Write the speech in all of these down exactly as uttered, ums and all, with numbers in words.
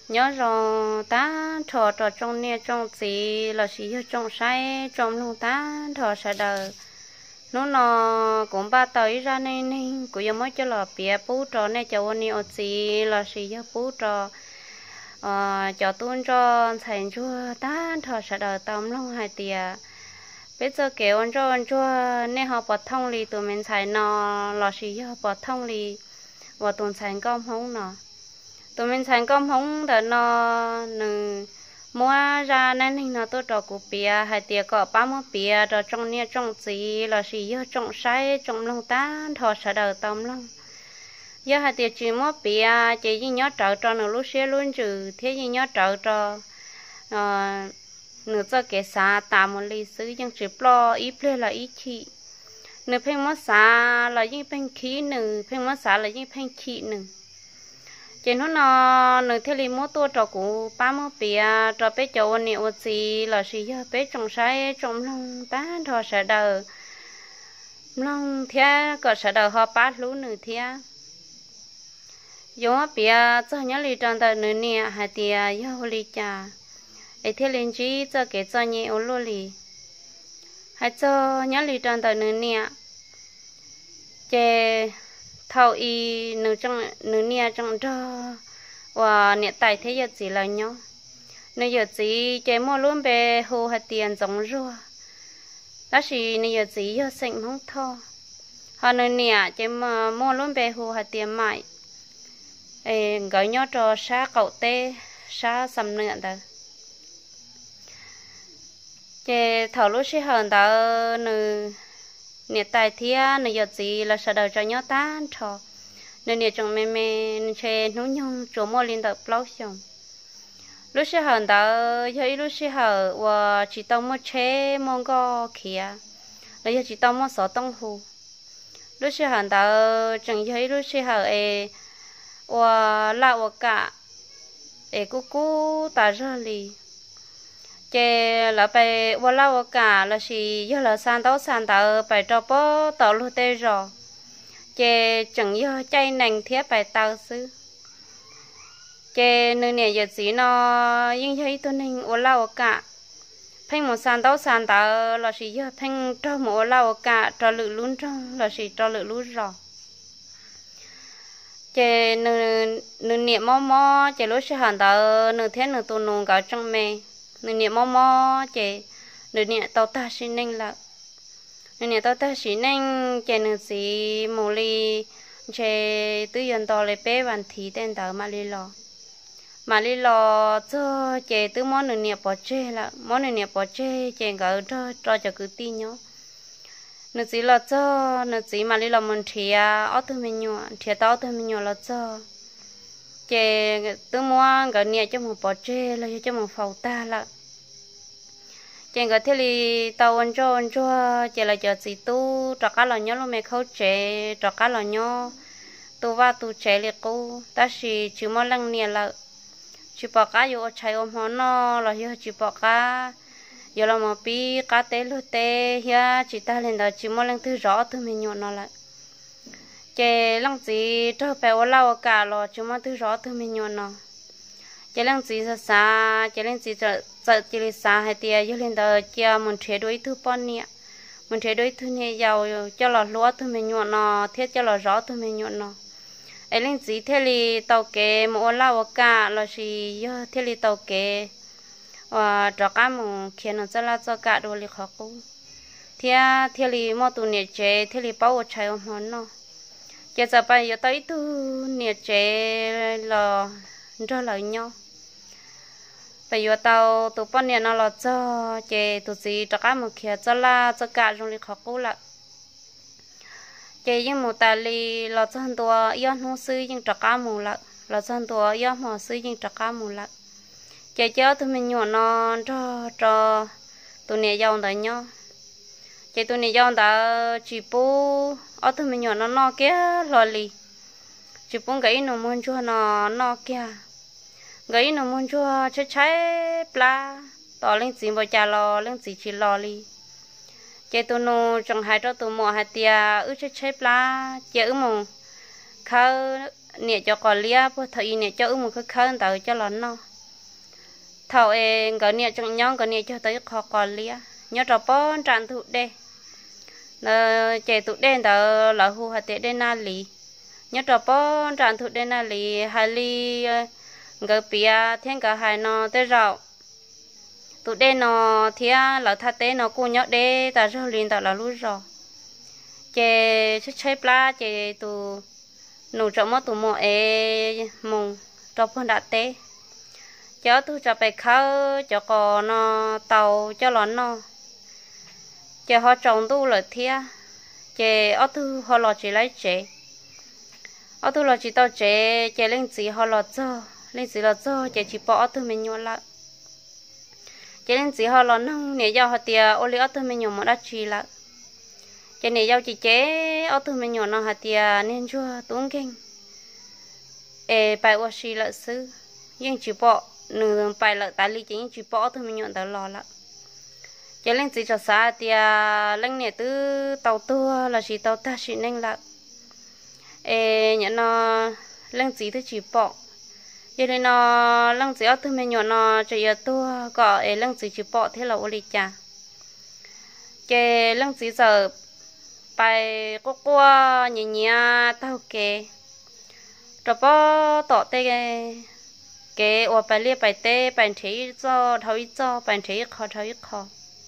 nhớ rồi ta thọ trò trong nia trong gì là chỉ ở trong sai trong luôn ta thọ sẽ đời nó nó cũng ba tới ra nên nên cũng giống mới cho là bia bú trò này cho anh ở gì là chỉ ở bú trò ờ cho tuôn cho thành chua ta thọ sẽ đời tâm long hai tia bây giờ kéo anh cho anh chua nên họ bật thông lì tụi mình xài nó là chỉ ở bật thông lì và tuần thành công không nọ tụi mình thành công không để nó nè mua ra nên nó tôi trò của bia hay tiệc có ba mươi bia rồi trong nia trong gì là gì do trong sai trong lòng ta thọ sợ đời tâm lòng do hai tiệc chỉ mua bia chỉ như nhớ trợ cho nó lúc xưa luôn trừ thế như nhớ trợ cho nửa giờ kẻ xa tạm một ly sứ nhưng chỉ lo ít lên là ít chị nửa phèn mất xa là những phèn khí nửa phèn mất xa là những phèn khí nửa chỉ nó nó nửa thế li mua tua trò của ba mươi bia trò bé chỗ nhiều gì là gì giờ bé trồng sai trồng long tá thọ sợ đời long thế có sợ đời họ bắt lú nửa thế giống bia cho nhớ li tròn đời nửa nè hai tia yêu li cha ấy thế lên chỉ cho cái cho nhiều luôn li hai cho nhớ li tròn đời nửa nè chè thầu y nửa trong nửa nia trong cho và nè tài thế giờ gì là nhau nè giờ gì chạy mua luôn về hồ hạt tiền giống rùa đó là nè giờ gì giờ sinh không thọ họ nè nè chạy mà mua luôn về hồ hạt tiền mãi gọi nhau cho xa cậu tê xa sầm nượn đó chạy thầu lúc xí hơn đó nè nè tài thia nè giờ gì là sợ đời cho nhớ tan thọ nè nè trong mẹ mẹ chơi nấu nhung chỗ mua liên tập lâu xong lúc xưa hờn đó thấy lúc xưa hờ và chỉ tao mua chế mua go kia là giờ chỉ tao mua sọ tông hù lúc xưa hờn đó chẳng thấy lúc xưa hờ e và lao cả e cú cú ta ra li chè là phải qua lao cả là chỉ giờ là san tao san tao phải cho bó tao luôn tê rồi chè chẳng giờ chay nành thiết phải tao xứ chè nơi này giờ chỉ nó nhưng thấy tôi nên qua lao cả phanh một san tao san tao là chỉ giờ phanh cho một lao cả cho lự luôn trong là chỉ cho lự luôn rồi chè nơi nơi niệm mò mò chè lúc sẽ hẳn tao nơi thế nơi tôi nung cả trong mẹ nửa niệm mò mò chè nửa niệm tao ta xin nên là nửa niệm tao ta xin nên chè nửa gì mù li chè tự nhiên tao lấy bé bàn thí tên tao mà li lò mà li lò cho chè tự món nửa niệm bỏ chè là món nửa niệm bỏ chè chè gỡ cho cho cho cứ tin nhó nửa gì là cho nửa gì mà li lò mình thìa ở từ mình nhọ thìa tao từ mình nhọ là cho chè tôi mua cái này cho một bó chè là cho một phao ta là chè cái thế thì tàu ăn cho ăn cho chè là cho gì tu cho cá lò nhó luôn mẹ khâu chè cho cá lò nhó tu va tu chè liệt cô ta chỉ chỉ mua lăng nè là chỉ bỏ cá vô chạy ôm họ nó là vô chỉ bỏ cá vô là một pi cá té lô té ya chỉ ta lên đó chỉ mua lăng thứ rõ thứ mình nhọn nó lại chè lăng gì cho bé ô lao cả lo chúng mà thứ rõ thứ mình nhon nó chè lăng gì xa xa chè lăng gì sợ sợ chè xa hay tia dưới lên đó chia mình chế đối thứ pon nè mình chế đối thứ nè giàu cho lò lúa thứ mình nhon nó thiết cho lò rõ thứ mình nhon nó ấy lăng gì thế li tàu kè mà ô lao cả lo gì do thế li tàu kè và cho cá mình khi nó sẽ là cho cả đồ li khó cố thế thế li mua tụ nè chè thế li bao chạy ôm hòn nó giờ giờ bây giờ tới tu nhiệt chế là cho lời nhau bây giờ tao tụ bọn nhiệt nó là cho chế tụ gì cho cá một kia cho là cho cả trong lịch khó cố lại chế những một tài li là cho hơn tua yêu nó sư nhưng cho cá một lại là cho hơn tua yêu mà sư nhưng cho cá một lại chế chế tụi mình nhọn nó cho cho tụi nhiệt giàu tới nhau chế tụi nhiệt giàu đã chỉ bu ở tụi mình nhỏ nó no kia lò lì chỉ muốn cái nó muốn chua nó no kia cái nó muốn chua chơi trái pla tỏ lên gì bao cha lò lên gì chỉ lò lì chơi tụi nó trong hai cho tụi mò hai tia ư chơi trái pla chơi ư mò khâu nè cho cò lia bữa thời nè cho ưng một cái khăn tới cho lón nó thầu em cái nè trong nhóm cái nè cho tới kho cò lia nhớ cho bón tràn thụ đê là trẻ thụ đê đó là hu hạt tệ đê na lì nhớ cho bón tràn thụ đê na lì hai ly cái bia thiên cả hai nó tới rau tụ đê nó thia là thà tế nó cũng nhớ đê ta rồi liền ta là lúa rồi chè chút chơi pla chè tụ nụ cho mất tụ mò e mùng cho phân đã tế cho tôi cho bài khâu cho cò nó tàu cho lón nó chè họ trồng tu là thia chè ở tu họ lọt chỉ lấy chè ở tu lọt chỉ tao chè chè lên gì họ lọt cho lên gì lọt cho chè chỉ bỏ tu mình nhon lại chè lên gì họ lọt nông nè giao họ tiề ô li ở tu mình nhon mà đã chi lại chè nè giao chỉ chế ở tu mình nhon nó họ tiề nên chua tốn kinh ê bài ô xì lợi sư nhưng chỉ bỏ nửa bài lợi tài lý chính chỉ bỏ tu mình nhon tao lò lại chè lên gì cho xa tiề lên nè từ tàu tua là chỉ tàu ta chỉ nên lại ê nhận nó lên gì thì chỉ bỏ vậy nên nó lên gì ở thứ mình nhọn nó chỉ ở tua gọi ê lên gì chỉ bỏ thế là ô lì chả cái lên gì giờ bài cô cô nhẹ nhẹ tao kề rồi bỏ tọt tê cái cái ô bài liệt bài tê bài thấy cho thấy cho bài thấy khó thấy khó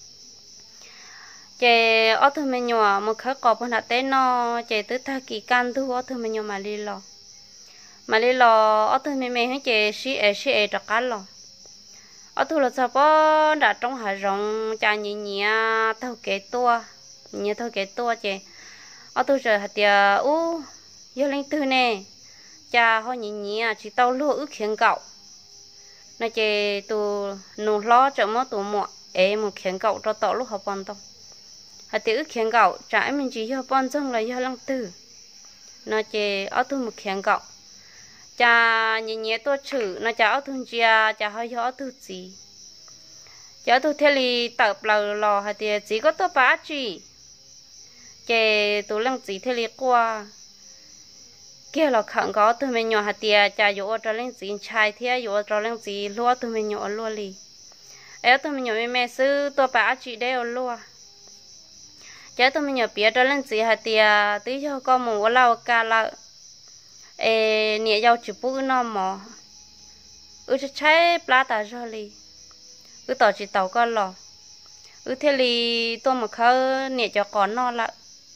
chị ở thứ mình nhỏ một khởi cọp hơn hạt té nó chị tới ta kỳ can thứ ở thứ mình nhỏ mà đi lò mà đi lò ở thứ mình mình chị xí ế xí ế trật cá lò ở thứ là sao có đã trong hải rộng cha nhẹ nhẹ thâu kế tua nhẹ thâu kế tua chị ở thứ giờ hạt tiề u giờ lên tư nè cha họ nhẹ nhẹ chỉ tao lúa ước khiến cậu nó chị tụ nụ lo chợ mất tụ muộn ế một khiến cậu cho tao lúc học bọn tao hạt tiêu khiến gạo trái mình chỉ cho bon rong là do lăng tử nó chè ở thu một khiến gạo cha nhẹ nhẹ tôi chữ nó cha ở thu chia cha hơi gió thu gì cha thu theo li tập lò lò hạt tiêu chỉ có tôi bá chỉ chè tôi lăng chỉ theo li qua kia là khẩn có tôi mình nhỏ hạt tiêu cha dỗ cho lên chỉ chai theo dỗ cho lên chỉ lúa tôi mình nhỏ lúa li ấy tôi mình nhỏ mẹ sư tôi bá chỉ đeo lúa cháu tôi mình nhớ biết cho lên gì hả tiề tí cho con một lâu cả là ê nhẹ dâu chỉ bút nó mò ư cho trái plá ta rồi li ư tỏ chỉ tàu con lò ư thế li tôi một khâu nhẹ cho con nó lại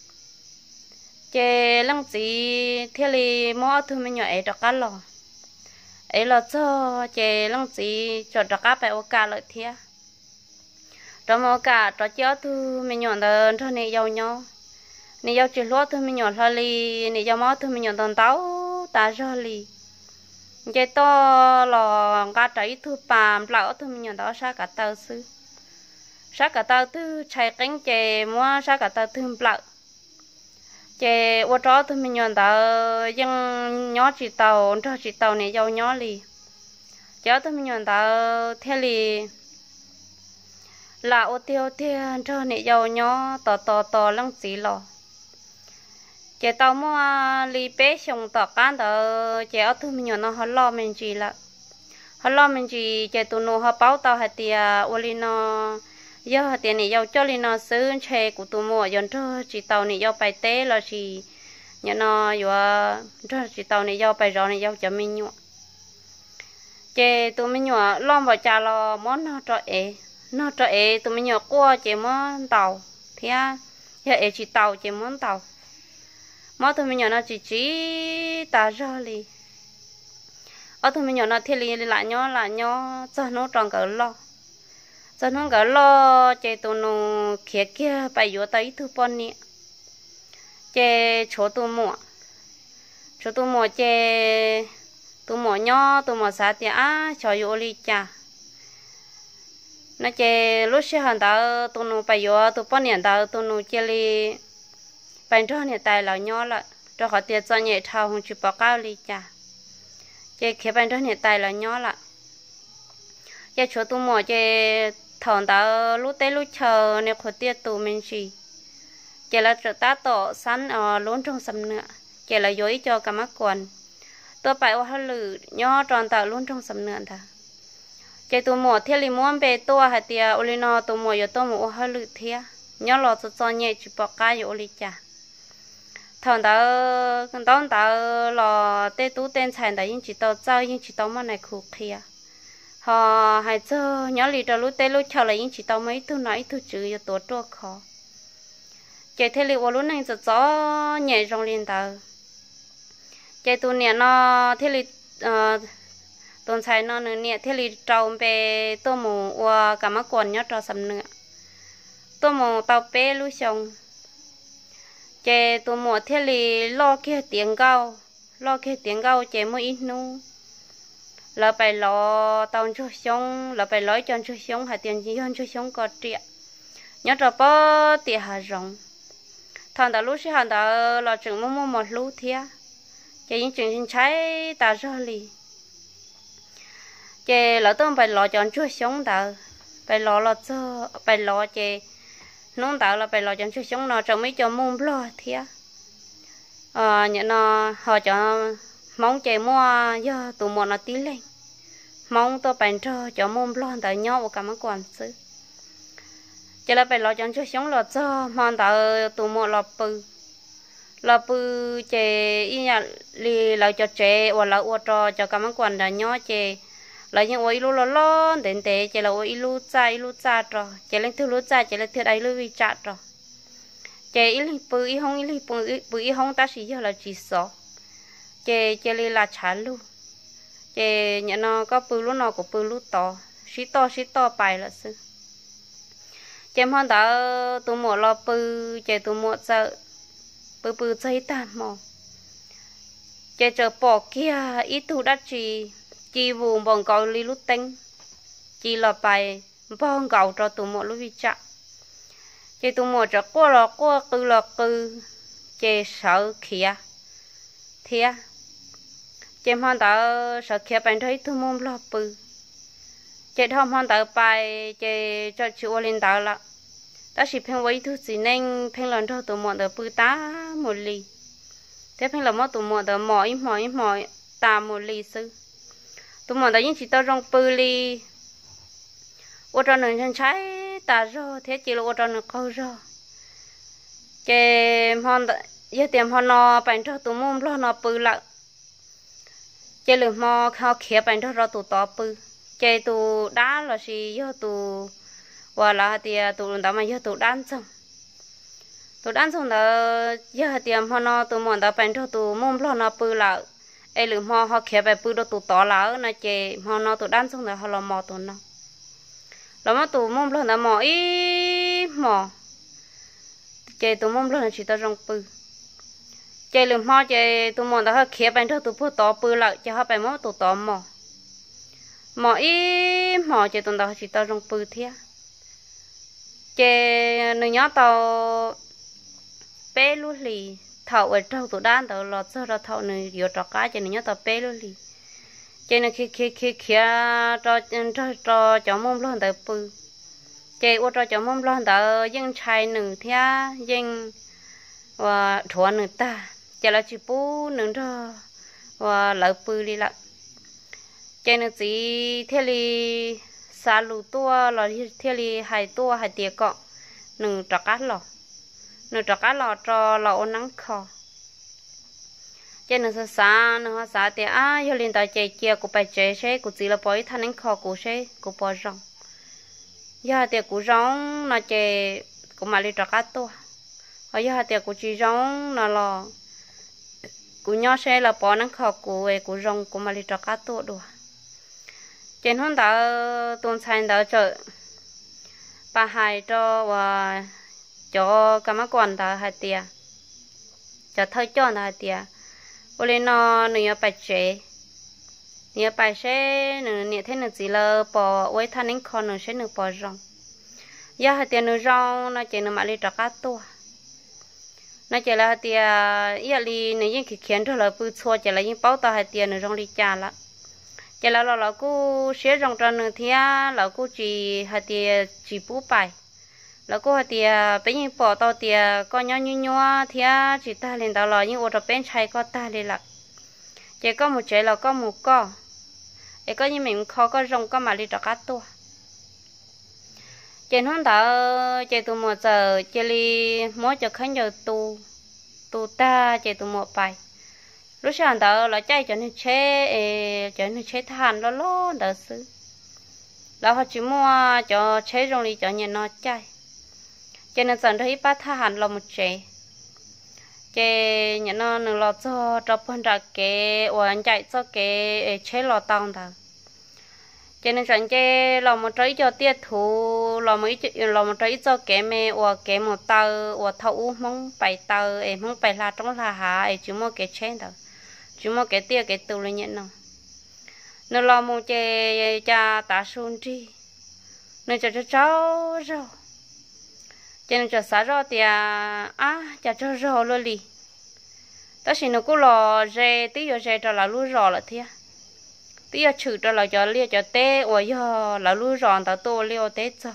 chè lăng gì thế li mò tôi mình nhớ ấy cho cá lò ấy là cho chè lăng gì cho cho cá phải ok lợi thế trong một cả trò chơi thu mình nhọn tờ cho này giàu nhau này giàu chỉ lúa thu mình nhọn thôi li này giàu máu thu mình nhọn tần táo ta rồi li cái to là cá trái thu pàm lão thu mình nhọn đó sa cả tàu sư sa cả tàu thứ chạy cánh chè mua sa cả tàu thứ lão chè ô tró thu mình nhọn tờ dân nhỏ chỉ tàu cho chỉ tàu này giàu nhỏ li cháu thu mình nhọn tờ theo li là ô tiêu tiêu cho nị dầu nhỏ tò tò tò lăng xí lò chị tao mua li bé xong tỏ cán tờ chị ở thu mình nhỏ nó họ lo mình chỉ là họ lo mình chỉ chị tụi nó họ báo tao hạt tiền ô li nó do hạt tiền nị dầu cho li nóซื้อ chè của tụi mua dọn cho chị tàu nị dầu bài té là chị nhỏ nó vừa cho chị tàu nị dầu bài rõ nị dầu cho mình nhọ chị tụi mình nhỏ lo vào trà lo món nó cho ế nó cho ế tụi mình nhỏ qua chỉ món tàu thì à giờ ế chỉ tàu chỉ món tàu món tụi mình nhỏ nó chỉ chỉ ta ra li ở tụi mình nhỏ nó thì li lại nhỏ lại nhỏ cho nó tròn cỡ lo cho nó cỡ lo chỉ tụi nó kia kia bài vô tới tụi bọn nè chỉ chỗ tụi mua chỗ tụi mua chỉ tụi mua nhỏ tụi mua sát thì à cho vô li cha nó chơi lúc xưa hắn ta tụi nó bây giờ tụi bọn hiện ta tụi nó chơi li bây giờ hiện tại là nhỏ là cho họ tiền cho nhẹ thao không chịu bỏ cao li cha chơi khi bây giờ hiện tại là nhỏ là chơi chỗ tụi mò chơi thằng ta lúc tới lúc chờ nếu họ tiền tụi mình gì chơi là trở ta tổ sẵn ở luôn trong sầm nữa chơi là dối cho cả mắt quần tôi phải ở hơi lử nhỏ tròn tạo luôn trong sầm nườn ta cái tụ mùa thiên lý muốn về tôi hay tiệt olino tụ mùa giờ tôi mùa hơi lử thiệt nhỏ lọt cho cho nhẹ chỉ bỏ cái giờ oli chả thằng ta thằng ta ta lò tê tú tên sản ta những chỉ tao chơi những chỉ tao mà này khục thiệt họ hay cho nhỏ lì cho lúc tê lúc chờ là những chỉ tao mấy thứ nói thứ chữ giờ tổ trò khó cái thiên lý lúc này cho cho nhẹ trong liên tao cái tụ nhẹ nó thiên lý tuần sai nó nữa nè thế li trâu về tô mù và cả mắt quần nhớ trâu sầm nữa tô mù tàu bé lú sông chè tô mù thế li lo kia tiếng gao lo kia tiếng gao chè mới ít nu là phải lo tàu cho sông là phải nói cho cho sông hay tiền gì hơn cho sông có triệt nhớ trâu bó tiệt hà rồng thằng ta lú sẽ hàng ta là chừng mua mua một lú thia chè những chừng trái ta ra li chè lỡ tôi phải lò chọn chuối sống tạo phải lò lò cho phải lò chè nông tạo là phải lò chọn chuối sống nó trong mấy cho mông lo thiệt ờ nhận nó họ cho mong chè mua do tụ một nó tí lên mong tôi phải cho cho mông lo tại nhau cả mấy quan sự chè là phải lò chọn chuối sống lò cho mong tạo tụ một lò bự lò bự chè ý nhà li lò cho chè hoặc là uo cho cho cả mấy quan là nhau chè là những ôi lu lo lo đến thế chỉ là ôi lu cha lu cha rồi chỉ lên thứ lu cha chỉ là thứ ấy lu vi cha rồi chỉ ít bự ít không ít bự bự ít không ta chỉ là chỉ số chỉ chỉ là trả lu chỉ nhận nó có bự lu nó có bự lu to xí to xí to bài là sư chỉ mong ta tụ một lo bự chỉ tụ một giờ bự bự chơi ta mò chỉ chờ bỏ kia ít thu đắt chỉ chỉ vùng bằng cầu li lút tinh chỉ là bài bằng cầu cho tụi một lúc vi chạm chỉ tụi một cho qua là qua cứ là cứ chỉ sợ khía thia chỉ hoàn ta sợ khía bạn thấy tụi một là bự chỉ thom hoàn ta bài chỉ cho chịu lên ta là ta chỉ phèn với thứ gì nên phèn lần cho tụi một được bự tá một ly thế phèn là mất tụi một được mỏi mỏi mỏi ta một ly sư tụi mình đã những chỉ tao trong bự li, ô tròn nương chân trái ta rồi thế chỉ là ô tròn nương câu rồi, cái hòn giờ tiệm hòn nọ bánh cho tụi mình lo nọ bự lại, cái lượng mò họ khía bánh cho rồi tụi to bự, cái tụi đá là gì giờ tụi, và là thì tụi đó mà giờ tụi đan xong, tụi đan xong đó giờ tiệm hòn nọ tụi mình đã bánh cho tụi mình lo nọ bự lại ai lừa mò họ khép bài bự đó tụ tỏ lỡ nó chè mò nó tụ đan xong rồi họ làm mò tụ nó làm mà tụ mông lần là mò ý mò chè tụ mông lần chỉ tao rong bự chè lừa mò chè tụ mò đó họ khép bài đó tụ phô tỏ bự lại cho họ bài mò tụ tỏ mò mò ý mò chè tụ đó chỉ tao rong bự thế chè người nhớ tao bé lú lì thầu ở trong tủ đan tàu lọt sơ ra thầu này vừa trọ cá cho nên nhớ tàu bé luôn đi cho nên khi khi khi khi cho cho cho cho mông luôn tàu bự chơi ô cho cho mông luôn tàu dân trai nữ thia dân và thua nữ ta cho là chỉ bù nữ cho và lợp bự đi lại cho nên chỉ theo li xa lù tua là theo li hai tua hai tiệt cọ nữ trọ cá lọ nữ trọ cá lọ cho lọ nắng kho cho nên sa sa nó sa thì à giờ lên tại chạy chia của bài chạy xe của chỉ là bói thanh nắng kho của xe của bò rong giờ thì của rong nó chạy của mà lên trọ cá tua ở giờ thì của chị rong nó là của nhỏ xe là bò nắng kho của của rong của mà lên trọ cá tua đùa trên hôm đó tuần sau đó chợ bà hai cho và cho cả mấy con đó hai tia cho thời cho đó hai tia ô lên nó nửa bài chế nửa bài chế nửa nửa thế nửa chỉ là bỏ với thanh nín con nửa sẽ nửa bỏ rong giờ hai tia nửa rong nó chỉ nửa mà đi trắc cá tua nó chỉ là hai tia giờ đi nửa những cái khiến cho là bự xua chỉ là những bao tao hai tia nửa rong đi chảละchỉ là là là cô sẽ rong cho nửa thia là cô chỉ hai tia chỉ bú bài là cô hai tia bây giờ bỏ tao tia con nhỏ nhỏ nhỏ thia chỉ ta lên tao là những ô tô bên chạy có ta lên lạc chỉ có một chế là có một co để có như mình khó có rong có mà đi cho cá tua trên hôm đó chạy từ một giờ chạy đi mỗi giờ khánh giờ tu tu ta chạy từ một bài lúc sáng đó là chạy cho nên chế cho nên chế than lo lo đỡ xứ là họ chỉ mua cho chế rong đi cho nhà nó chạy cho nên dần thấy ba than là một chế chế nhà nó nửa lo cho cho phân ra cái và chạy cho cái chế lo tao đó cho nên rằng chế lo một trái cho tiết thủ lo mấy lo một trái cho cái mẹ và cái một tờ và thấu mong bài tờ em mong bài là trong là hả em chỉ mua cái chế đó chỉ mua cái tiết cái tù lên nhận nào nó lo một chế cha ta xuân đi nó cho cho cháu rồi cho nên cho xả rồi thì à cha cho rồi luôn đi đó là nó cũng lo rê tí giờ rê cho là lúa rò là thế tí giờ chữ cho là cho lia cho té or giờ là lúa rò tao tô lia té cho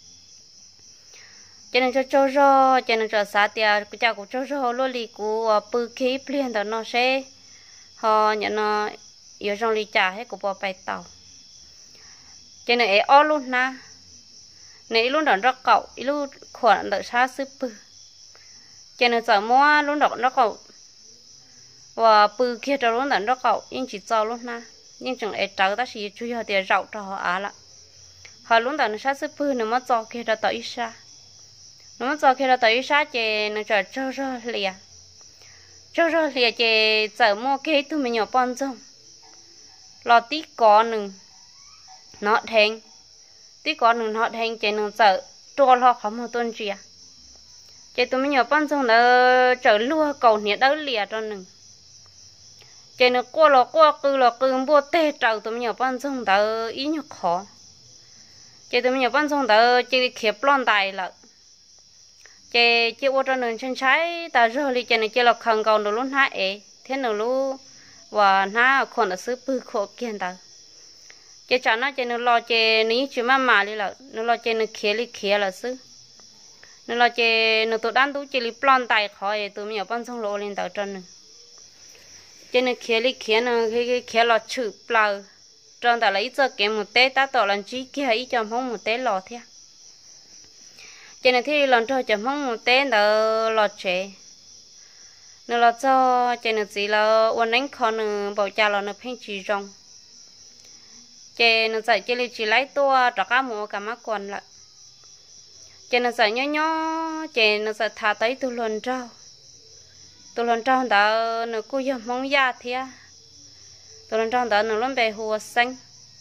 cho nên cho cho rò cho nên cho xả thì cha cũng cho rò luôn đi cũng bự khí liền đó nó sẽ họ nhận nó yêu trong ly trà hết cũng bỏ bài tàu cho nên ở luôn na này luôn đòn rất cậu luôn khoản đợi xa xứ bự cho nên giờ mua luôn đòn rất cậu và bự kia cho luôn đòn rất cậu nhưng chỉ cho luôn na nhưng chẳng ấy cháu ta chỉ chui họ tiền rau cho họ á là họ luôn đòn xa xứ bự nó mất cho kia cho tới xa nó mất cho kia cho tới xa chè nó trở cho cho lìa cho cho lìa chè giờ mua cái tụi mình nhỏ con xong lo tí có nừng nó thành tí có nừng họ thành chè nừng sợ cho lo không một tuần gì à chè tụi mình nhỏ con xong nó trở lúa cầu nhiệt đỡ lìa cho nừng chè nó qua lo qua cứ lo cứ mua tê trầu tụi mình nhỏ con xong đó ý nhục khó chè tụi mình nhỏ con xong đó chè khép lon tài là chè chè qua cho nừng chân trái ta rồi đi chè này chè lo khăn cầu nó luôn hả ấy thế nó luôn và nó còn là sứ bự khổ kiên đó chế cho nó chế nó lo chế ní chỉ mà mà đi là nó lo chế nó khía đi khía là sứ nó lo chế nó tụt đan tú chế li plon tài khỏi tụi mình ở bên sông lô lên tàu trơn chế nó khía đi khía nó cái cái khía lo chữ plau trơn ta lấy cho cái một té ta tổ lần chỉ kia ý cho không một té lò thế chế này thì lần cho cho không một té đó lò chế nó là cho chế nó chỉ là uốn đánh con nó bảo cha là nó phèn chỉ rong chế nó dạy chế li chỉ lấy tua cho cá mồ cả má còn lại chế nó dạy nhỏ nhỏ chế nó dạy thả tới tu luận trâu tu luận trâu đó nó cứ giờ mong ya thế tu luận trâu đó nó luôn bề hồ xanh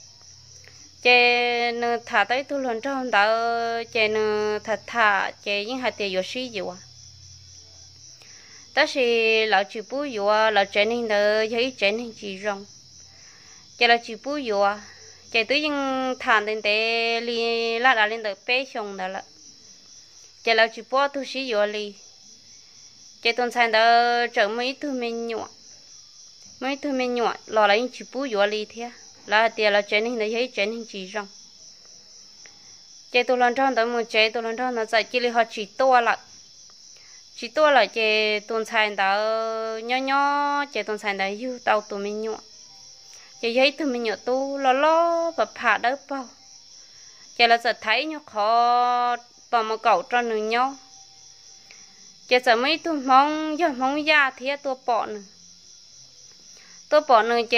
chế nó thả tới tu luận trâu đó chế nó thả thả chế những hạt tiền yếu xí gì à đó là lão chỉ bù yếu lão trẻ nên đó thấy trẻ nên chỉ rong chỉ là chỉ bù yếu chỉ tới những thản đến để li lát đã lên tới bé xong đó là chỉ là chỉ bù tu sĩ yếu li chỉ tuần sau đó trở mấy thứ mình nhọ mấy thứ mình nhọ lò lại chỉ bù yếu li thế là tiền là trẻ nên đó thấy trẻ nên chỉ rong chỉ tu lần trong đó một trẻ tu lần trong nó dạy chỉ là họ chỉ to lại chỉ tôi là chị tuần sản đó nhỏ nhỏ chị tuần sản đó yêu tàu tụi mình nhọ chị thấy tụi mình nhọ tu lo lo và phá đỡ bao chị là sợ thấy nhọ khó bỏ một cậu cho nương nhau chị sợ mấy tụi mong giờ mong ra thì tôi bỏ nữa tôi bỏ nữa chị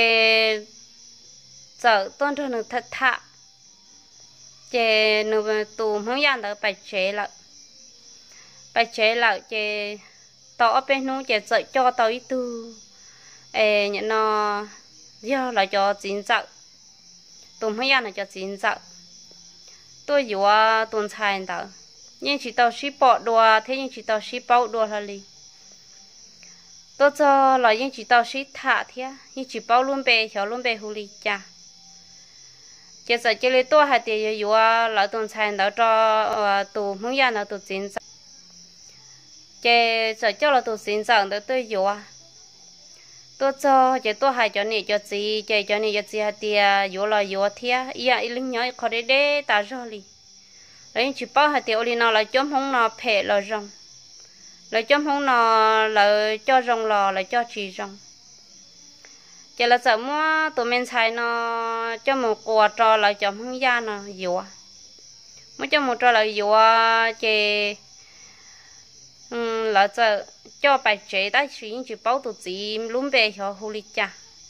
sợ tôn cho nương thật thà chị nương tụi mong ra đó phải chế lại bài chế lại chế tao bênนู้นchế sợ cho tao ít tu ê nhận nó do là cho chín dạo tụi mấy anh là cho chín dạo tôi vừa tuần sai đó nhưng chỉ tao ship bỏ đùa thế nhưng chỉ tao ship bao đùa là gì tôi cho là nhưng chỉ tao ship thả thế nhưng chỉ bao luôn bề cho luôn bề hù lì cha chế sợ chế lấy tôi hai tiền vừa là tuần sai đó cho tụi mấy anh là tụi chín dạo chế sợ cho là tôi xin rằng đó tôi vô tôi cho chế tôi hay cho này cho gì chế cho này cho gì hạt tiền vô là vô thia ý à ý linh nhớ khó để để ta rồi đi lấy chỉ bao hạt tiền đi nào là chấm không nào phê là rong là chấm không nào là cho rong lò là cho chỉ rong chỉ là sợ mua tụi mình xài nó cho một quả trò lại chồng không ra nó dùa mới cho một trò lại dùa chỉ um, là sợ cho bài chế đã suy chỉ bảo tụi chị luôn về cho hồ lý cha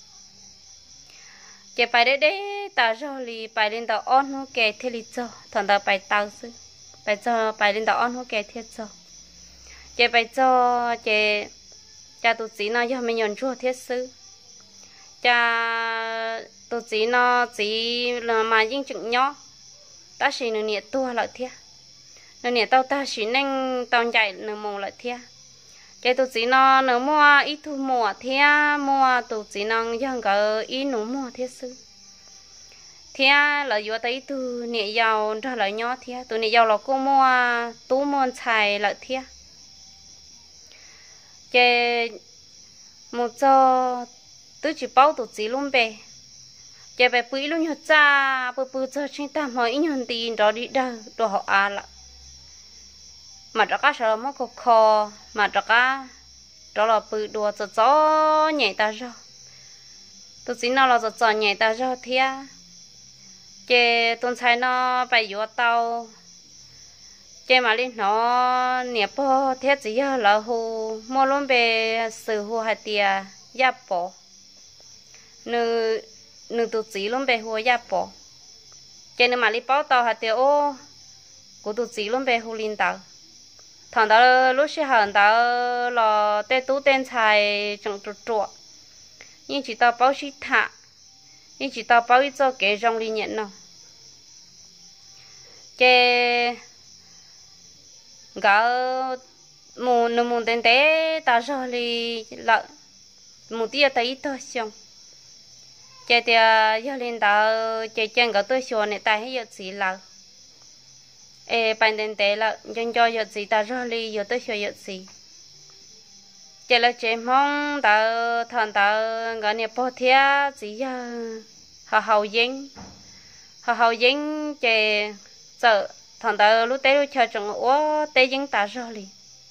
chỉ bài đấy đấy ta rồi thì bài lên tàu on nó kẹt thế lý cho thằng ta bài tao sư bài cho bài lên tàu on nó kẹt thiết cho chỉ bài cho chỉ cha tụi chị nó cho mình nhận chua thiết sư cha tụi chị nó chỉ là mà những chuyện nhỏ ta chỉ nửa nhiệt tua lại thiệt nửa nhiệt tao ta chỉ nên tao chạy nửa mồ lại thiệt cái tụi chị nó nửa mua ít thu mùa thiệt mua tụi chị nó dân cả ít nửa mua thiệt sư thiệt là vừa tới tụi nhiệt giàu ra lại nhỏ thiệt tụi nhiệt giàu là cô mua tú mua xài lại thiệt cái một cho tôi chỉ bảo tụi chị luôn về giờ về bữa luôn nhớ cha bữa bữa cho chúng ta hỏi nhân tiền đó đi đâu đồ họ à là mà đó cá sấu mất cột kho mà đó cá đó là bữa đồ cho chó nhảy ta ra tụi chị nó là cho chó nhảy ta ra thia cái tuần sai nó phải vô tàu cái mà lên nó nẹp po thế chỉ là hồ mua luôn về sử hồ hạt tiền giáp po nữ nữ tụi chị luôn về hồ giáp po cái nữ mà đi bao tàu hạt tiền ô của tụi chị luôn về hồ linh tàu thằng đó lúc xưa hẳn đó là tê tú tên xài trồng trộn trộn nhưng chỉ tao bao xí thả nhưng chỉ tao bao ít cho cái rong đi nhận nào cái gạo mù nụ mù tên té ta rồi thì là một tia tới tôi xong chạy thì giờ lên tao chạy chân gạo tôi xua này tay hay giờ gì là ê bàn tên té là chân cho giờ gì ta rồi thì giờ tôi xua giờ gì chạy là chạy mong tao thằng tao gạo này bỏ thia gì giờ họ hậu dính họ hậu dính chạy sợ thằng ta lúc té lúc chờ chừng ủa té dính ta rồi liền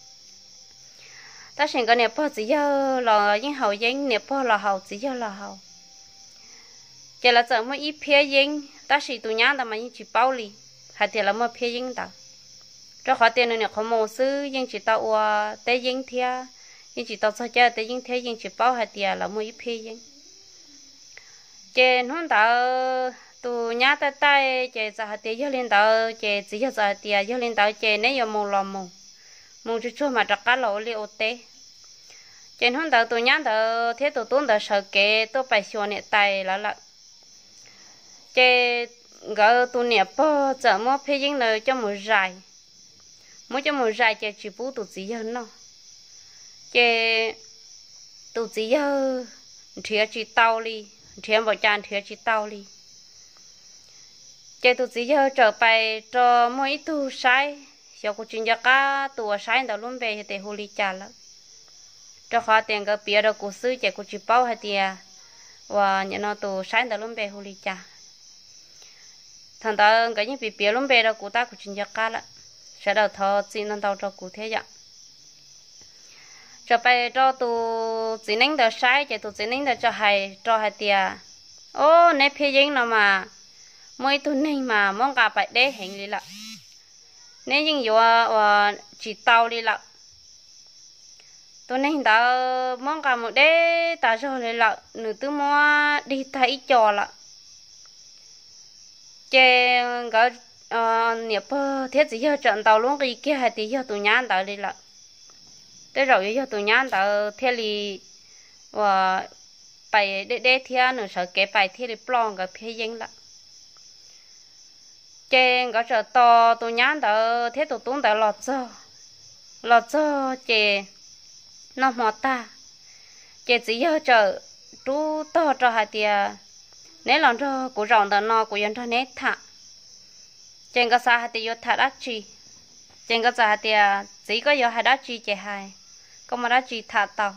ta xem cái này bao chỉ giờ là dính hậu dính này bao là hậu chỉ giờ là hậu chỉ là sợ mới ít phía dính ta chỉ tụi nhá ta mà những chỉ bao li hay thì là mới phía dính ta cho khó tiền này không mua sư nhưng chỉ tao ủa té dính thia nhưng chỉ tao sao chơi té dính thế nhưng chỉ bao hay thì là mới ít phía dính trên hôm ta tụi nhá tay tay chị giờ thì giờ lên tàu chị chỉ giờ thì giờ lên tàu chị nếu giờ mù lò mù mù chút chút mà trắc cá lỗ liu té trên hôm tàu tụi nhá tàu thế tụi tuấn tàu sợ kệ tôi phải xua nè tay là là chị gỡ tụi nè po chở mua phê dính lời cho một dài mua cho một dài chị chỉ bú tụi chỉ giờ nó chị tụi chỉ giờ thiệt chỉ tàu đi thiệt vào tràn thiệt chỉ tàu đi cái tụi chị giờ trở về cho mỗi tu sai sau cuộc chuyện gia cá tụi sai đã luôn về thì hồ lý trả了cho họ tiền cái bia đó của sư chạy của chị bao hay tiền và nhận nó tụi sai đã luôn về hồ lý trả thằng ta cái những bị bia luôn về đó của ta của chuyện gia cá là sẽ đầu thọ xin nó tao cho cụ thế vậy trở về cho tụi chị nên đã sai chạy tụi chị nên đã cho hay cho hay tiền ô nè phía dính nào mà mỗi tuần này mà mong cả phải để hình đi lợ nếu như nhiều chỉ tàu đi lợ tuần này ta mong cả một đế ta rồi đi lợ nửa thứ mua đi thấy trò lợ chè cái niệm thiết gì giờ trận tàu luôn cái kia hay tí giờ tụi nhán tàu đi lợ tới rồi giờ tụi nhán tàu theo li và phải để để theo nửa sợ cái phải theo li plong cái phía dính lợ chè có trở to tụi nhán tao thế tụi tuấn tao lọt cho lọt cho chè nó mọt ta chè chỉ giờ trở chú to cho hai tia nếu làm cho của rồng tao nó của dân cho nét thả chè có sao hai tia thả đắt chi chè có sao hai tia chỉ có giờ hai đắt chi chè hai có mà đắt chi thả tao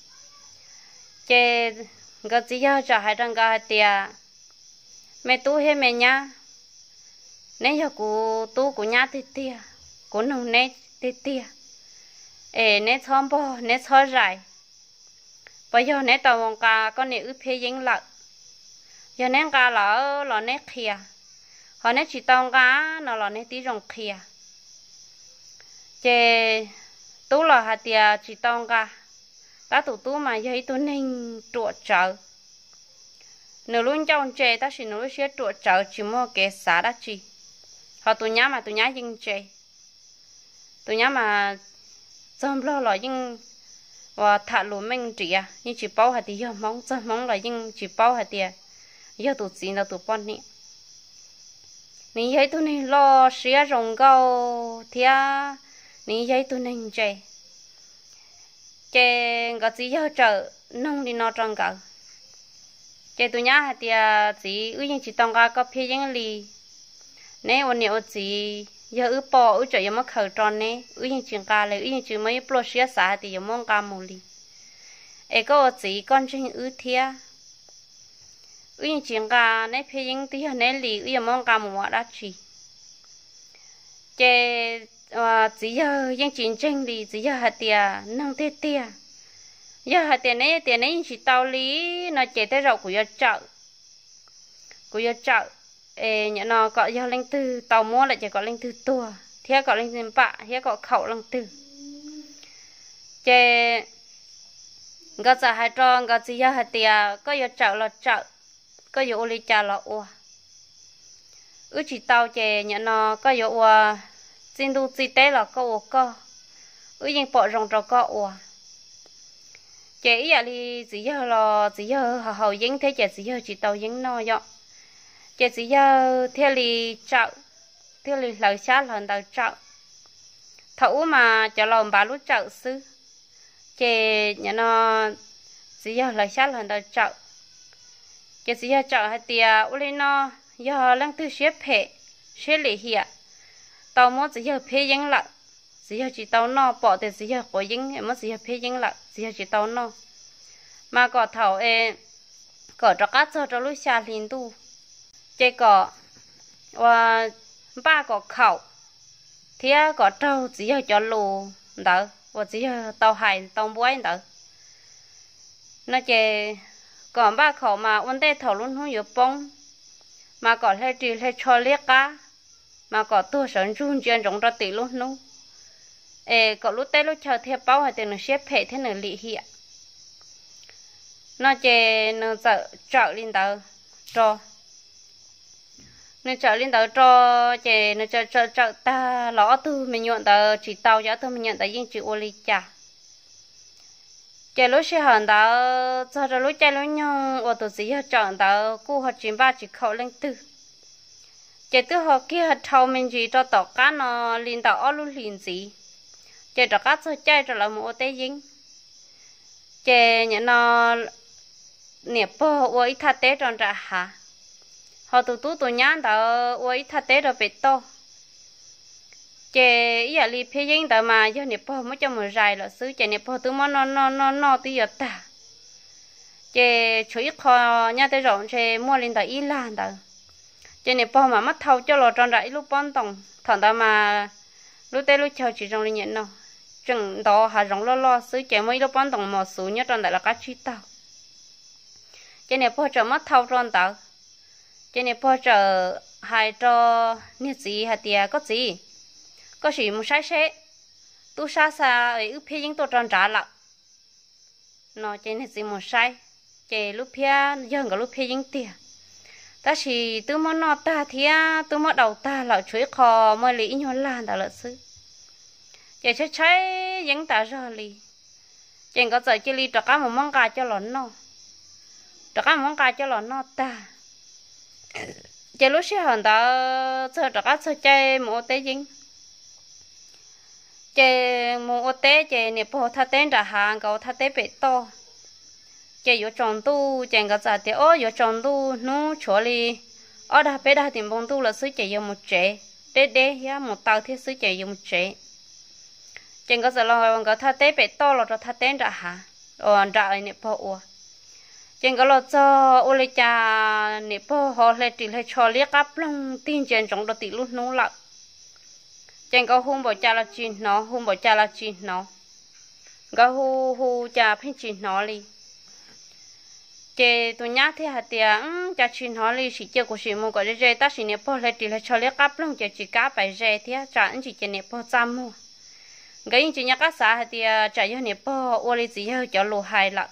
chè có chỉ giờ trở hai đằng hai tia mẹ tu hay mẹ nhá nếu giờ cô tu cô nhát thì tia cô nông nét thì tia ê nét thom bò nét thoi rải bây giờ nè tàu mong cá có nè ướp phê dính lợ giờ nè cá lỡ lỡ nè khìa họ nè chỉ tàu cá nó lỡ nè tí rồng khìa chè tú là hạt tiề chỉ tàu cá ta tụ tú mà giấy tú nên chuột chợ nửa luôn trong chè ta chỉ nửa xe chuột chợ chỉ mua cái xả đã chi họ tụ nhá mà tụ nhá dinh chè tụ nhá mà dâm lo là dinh và thả lúa mình chỉ à nhưng chỉ bao hạt thì giờ mong giờ mong là nhưng chỉ bao hạt tiền giờ tụt gì là tụt bọn nè nè giấy tụi này lo xía rồng câu thia nè giấy tụi này chơi chơi cái gì giờ chờ nông đi nó trong cả chơi tụi nhá hạt tiền gì ư nhưng chỉ tông cả có phía những lì nè ôn nhiều gì giờ ư bỏ ư trời mà khởi tròn nè ư nhưng chuyện cả lại ư nhưng chuyện mấy pro xía xả thì giờ mong cả một lì ấy có gì con trên ư thia ư nhưng chuyện cả nè phía những tí nè lì ư giờ mong cả một đã chỉ chơi à chỉ giờ những chuyện trên lì chỉ giờ hạt tiền nông tê tê giờ hạt tiền này tiền này chỉ tao lý nó chạy tới rau của giờ chợ của giờ chợ ê nhớ nó có giờ lên từ tàu mua lại chỉ có lên từ tua thế có lên từ bạ thế có khẩu lên từ chè gà giả hai tròn gà chỉ giờ hạt tiền có giờ chợ là chợ có giờ ô li trà là ô ứ chỉ tao chè nhớ nó có giờ ô xin đu chỉ té là có ô có ứ nhưng bỏ rong rồi có ô chè ý là chỉ giờ là chỉ giờ hậu hậu dính thế chè chỉ giờ chỉ tàu dính no vậy chè chỉ giờ theo lì chợ theo lì lời xa lần đầu chợ thấu mà chợ lòng bà lúc chợ xứ chè nhà nó chỉ giờ lời xa lần đầu chợ chè chỉ giờ chợ hay tiề u lên nó giờ lăng tư xếp phê xếp lì hiệp tàu mua chỉ giờ phê dính lại chỉ giờ chỉ tàu no bỏ thì chỉ giờ có dính em mất chỉ giờ phê dính lại chỉ giờ chỉ tàu no mà có thầu e có cho cá cho cho lúc xa liền tu chơi có và ba có khẩu thì có trâu chỉ giờ cho lù đỡ và chỉ giờ tàu hải tàu búa đỡ nó chơi còn ba khẩu mà vấn đề thầu luôn không được bông mà có hay chỉ hay cho liếc cá mà có tua sẵn run chuyện rộng ra tỷ luôn nu ê có lúc tết lúc chờ theo bao hay từ nó xếp hệ thế nữa lị hiện nó chơi nó sợ trợ lên tờ cho nó trợ lên tờ cho chơi nó trợ trợ trợ ta lõ tư mình nhận tờ chỉ tàu giá tư mình nhận tờ riêng chỉ ô ly trà chơi lúc xe hòn tờ cho rồi lúc chơi lúc nhau ô tô gì hết chọn tờ cô họ chín ba chỉ khẩu lên tư chơi tư họ kia họ thâu mình chỉ cho tàu cá nó lên tàu ở luôn liền gì chơi tàu cá chơi chơi rồi là một ô té dính chơi nhận nó nè po ôi thà té tròn ra hả họ tụt tụt tụt nhán tao ôi thà té rồi bị to chè ý là li phê dính tao mà giờ nè po mới cho một dài là xứ chè nè po tụi nó nó nó nó nó tí giờ ta chè chuối kho nha tới rộng chè mua lên tao ý lan tao chè nè po mà mất thâu cho lò tròn ra lúc bón tòng thằng tao mà lúc té lúc chờ chỉ trong lên nhận nó chừng đó hà rong lo lo xứ chè mấy lúc bón tòng mò xù nhá tròn đại là cá chi tao cho nênพ่อจะมัดเท่าร้อนตาcho nênพ่อจะหายจอเนี่ยสิหายเตียก็สิก็สิมุใช้เช่ตู้ซาซาไอ้อุเพียยิงตัวจอนจ่าละเนาะcho nênสิมุใช้เจลูกเพียยังกับลูกเพียยิงเตียแต่สิตู้มันนอตาเทียตู้มันเดาตาเราช่วยคอมาลีอิญลานตาละซื้อเจใช้ใช้ยิงตาจอลีเจก็จะเจลีตะก้ามันมังกาจะหลอนเนาะđó các món cá cho nó ta chơi lúc xưa hòn đó chơi đó các chơi chơi mua té dính chơi mua té chơi nè po thà té trả hàng cầu thà té bể to chơi vô tròn tu chơi cái gì thì ô vô tròn tu nó chỗ li ở đó bé đó tìm bông tu là xứ chơi vô một trẻ đế đế ya một tàu thiết xứ chơi vô một trẻ chơi cái gì là cái thà té bể to là cho thà té trả hàng còn trả nè po ô trên cái lò cho ô lê cha nè po họ lê chỉ lê cho liếc áp long tin trên trong đó tỷ luôn nấu lợ trên cái hung bỏ cha là chín nó hung bỏ cha là chín nó cái hu hu cha phải chín nó đi chế tụi nhá thế hạt tiền cho chuyện họ đi chỉ chơi của chị mua cái dây ta chỉ nếp po lại thì lại cho lấy cáp luôn chế chỉ cá bài dây thế trả anh chỉ chơi nếp po trăm mua cái chỉ nhá cá xả hạt tiền trả cho nếp po ô li chỉ hơi cho lù hai lận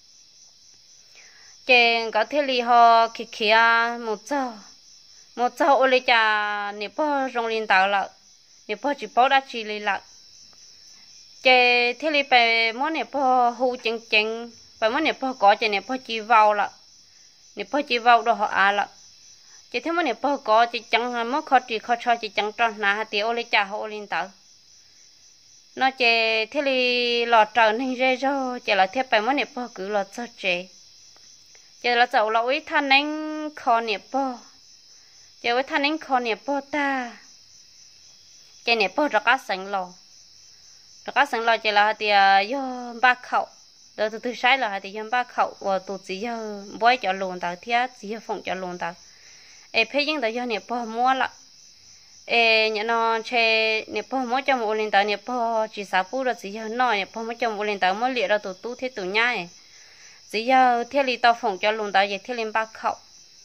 chế có thể li họ kia kia một giờ một giờ ô li trả nếp po rong lên tàu lận nếp po chỉ po đã chỉ li lận chế thế li phải món nếp po hu chừng chừng phải món nếp po có chế nếp po chỉ vào lận nếp po chỉ vào đó họ à lận chế thế món nếp po có chỉ chẳng món khó chỉ khó cho chỉ chẳng tròn nà hạt tiêu lấy trả họ lên tàu nó chế thế li lọt trời nên rơi rồi chế là thế phải món nếp po cứ lọt cho chế chế là dầu lỗi than anh kho nếp po chế với than anh kho nếp po ta chế nếp po rất cá sánh lò rất cá sánh lò chế là hạt tiêu do ba khẩu rồi từ từ sai là hạt tiêu ba khẩu và tụt chỉ giờ bói cho luồn tàu thiết chỉ giờ phồng cho luồn tàu ê phê những tàu do nếp po mua lại ê nhớ nó chơi nếp po mua cho một lần tàu nếp po chỉ sáu phút rồi chỉ giờ nói nếp po mua cho một lần tàu mua liệt rồi tụt tu thế tụt nhai chỉ giờ thiết lý tàu phồng cho luồn tàu vậy thiết lý ba khẩu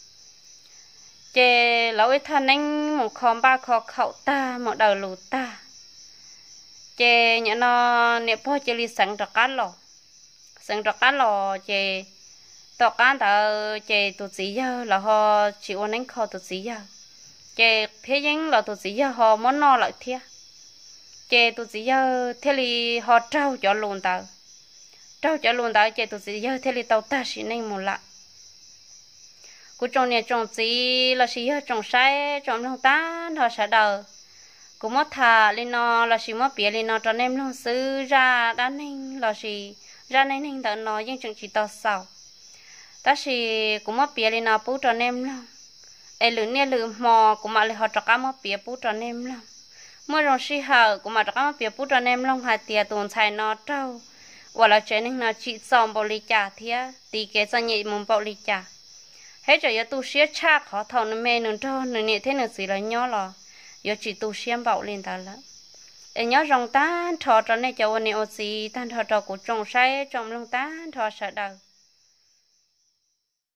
chơi lão ấy thân anh một con ba kho khẩu ta một đầu lù ta chơi nhớ nó nếp po chơi li sẵn rất cá lò sẵn rất cá lò chơi tao cá tao chơi tụt chỉ giờ là họ chịu anh kho tụt chỉ giờ chơi thế nhưng là tụt chỉ giờ họ món no lại thiệt chơi tụt chỉ giờ thế li họ trao cho luôn tao trao cho luôn tao chơi tụt chỉ giờ thế li tao ta chỉ nên một lạ cú trồng này trồng chỉ là chỉ giờ trồng sai trồng nông ta họ sẽ đầu cú mất thà lên nó là chỉ mất bìa lên nó cho nem nó xứ ra đã nên là chỉ ra nên nên tao nói nhưng chẳng chỉ tao sao ta chỉ cũng mất bìa lên nó bút cho nem luôn ai lử nè lử mò cũng mà lại họ cho cá mất bìa bút cho nem luôn mới rồi xí hở cũng mà cho cá mất bìa bút cho nem luôn hai tiệt tuần xài nó trâu hoặc là chuyện nên nó chỉ xong bảo lì chả thiệt tí cái sao nhị muốn bảo lì chả hết rồi giờ tu sửa cha khó thầu nó mê nó cho nó nhẹ thế nó gì là nhỏ lò giờ chỉ tu sửa bảo lên ta là em nhớ rong tan thọ cho nên cho anh em gì tan thọ cho của trồng sai trồng lông tan thọ sợ đầu